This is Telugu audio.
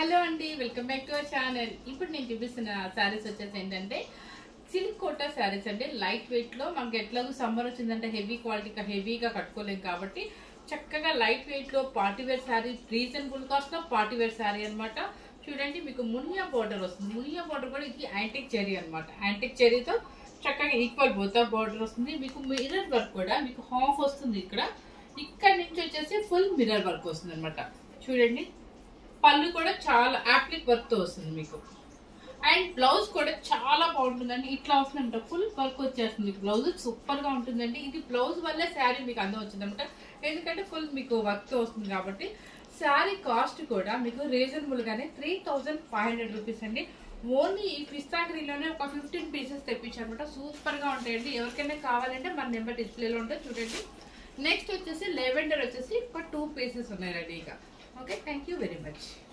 హలో అండి, welcome back to our channel. ఇప్పుడు నేను చూపిస్తున్న శారీస్ వచ్చేసి ఏంటంటే సిల్క్ కోటా శారీస్ అండి. లైట్ వెయిట్ లో మనకి ఎట్లాగో సమ్మర్ వచ్చిందంటే హెవీ క్వాలిటీగా హెవీగా కట్టుకోలేం కాబట్టి చక్కగా లైట్ వెయిట్ లో party wear sari, reasonable cost లో పార్టీ వేర్ శారీ అనమాట. చూడండి, మీకు మునియా బోర్డర్ వస్తుంది. మునియా బోర్డర్ కూడా ఇది యాంటిక్ చెరీ అనమాట. యాంటిక్ చెరీతో చక్కగా ఈక్వల్ బోతా బోర్డర్ వస్తుంది. మీకు మిర్రర్ వర్క్ కూడా మీకు హాఫ్ వస్తుంది. ఇక్కడ నుంచి వచ్చేసి ఫుల్ మిర్రర్ వర్క్ వస్తుంది అనమాట. చూడండి, పళ్ళు కూడా చాలా యాప్లిక్ వర్క్ తో వస్తుంది మీకు. అండ్ బ్లౌజ్ కూడా చాలా బాగుంటుందండి. ఇట్లా వస్తుందంట, ఫుల్ వర్క్ వచ్చేస్తుంది. బ్లౌజ్ సూపర్ గా ఉంటుందండి. ఇది బ్లౌజ్ వల్లే శారీ మీకు అందం వచ్చింది అనమాట. ఎందుకంటే ఫుల్ మీకు వర్క్ తో వస్తుంది కాబట్టి. శారీ కాస్ట్ కూడా మీకు రీజనబుల్ గానే 3500 రూపీస్ అండి. ఓన్లీ ఈ పిస్తా గ్రీన్లోనే ఒక 15 పీసెస్ తెప్పించారనమాట. సూపర్ గా ఉంటాయండి. ఎవరికైనా కావాలంటే మన నెంబర్ డిస్ప్లేలో ఉంటుంది, చూడండి. నెక్స్ట్ వచ్చేసి లెవెండర్ వచ్చేసి ఒక 2 పీసెస్ ఉన్నాయి రెడీగా. Okay, thank you very much.